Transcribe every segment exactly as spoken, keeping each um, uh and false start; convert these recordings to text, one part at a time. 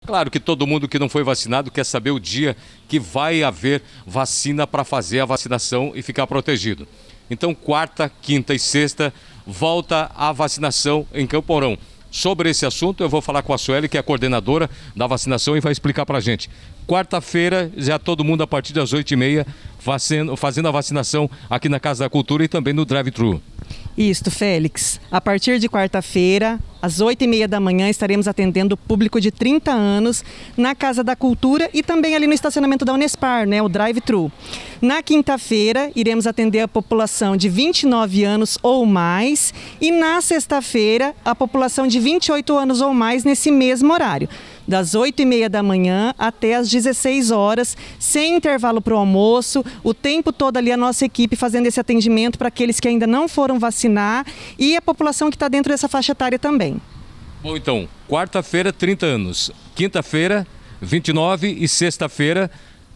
Claro que todo mundo que não foi vacinado quer saber o dia que vai haver vacina para fazer a vacinação e ficar protegido. Então, quarta, quinta e sexta, volta a vacinação em Campo Mourão. Sobre esse assunto, eu vou falar com a Sueli, que é a coordenadora da vacinação, e vai explicar para a gente. Quarta-feira, já todo mundo a partir das oito e meia, fazendo a vacinação aqui na Casa da Cultura e também no drive-thru. Isto, Félix. A partir de quarta-feira, às oito e meia da manhã, estaremos atendendo o público de trinta anos na Casa da Cultura e também ali no estacionamento da Unespar, né, o drive-thru. Na quinta-feira, iremos atender a população de vinte e nove anos ou mais e na sexta-feira, a população de vinte e oito anos ou mais nesse mesmo horário. Das oito e meia da manhã até as dezesseis horas, sem intervalo para o almoço, o tempo todo ali a nossa equipe fazendo esse atendimento para aqueles que ainda não foram vacinar e a população que está dentro dessa faixa etária também. Bom, então, quarta-feira, trinta anos, quinta-feira, vinte e nove e sexta-feira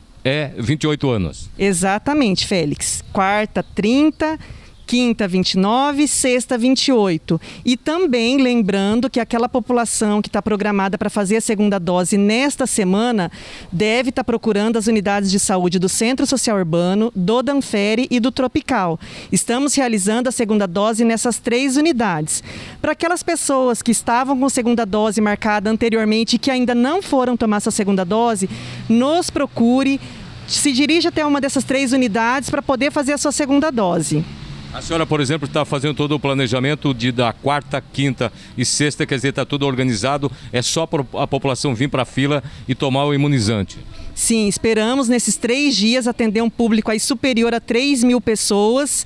é vinte e oito anos. Exatamente, Félix. Quarta, trinta, quinta, vinte e nove, sexta, vinte e oito. E também lembrando que aquela população que está programada para fazer a segunda dose nesta semana deve estar procurando as unidades de saúde do Centro Social Urbano, do Danfere e do Tropical. Estamos realizando a segunda dose nessas três unidades. Para aquelas pessoas que estavam com segunda dose marcada anteriormente e que ainda não foram tomar essa segunda dose, nos procure, se dirija até uma dessas três unidades para poder fazer a sua segunda dose. A senhora, por exemplo, está fazendo todo o planejamento de da quarta, quinta e sexta, quer dizer, está tudo organizado, é só para a população vir para a fila e tomar o imunizante. Sim, esperamos nesses três dias atender um público aí superior a três mil pessoas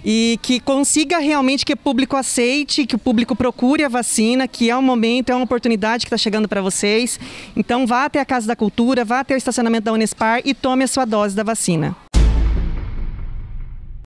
e que consiga realmente que o público aceite, que o público procure a vacina, que é um momento, é uma oportunidade que está chegando para vocês. Então vá até a Casa da Cultura, vá até o estacionamento da Unespar e tome a sua dose da vacina.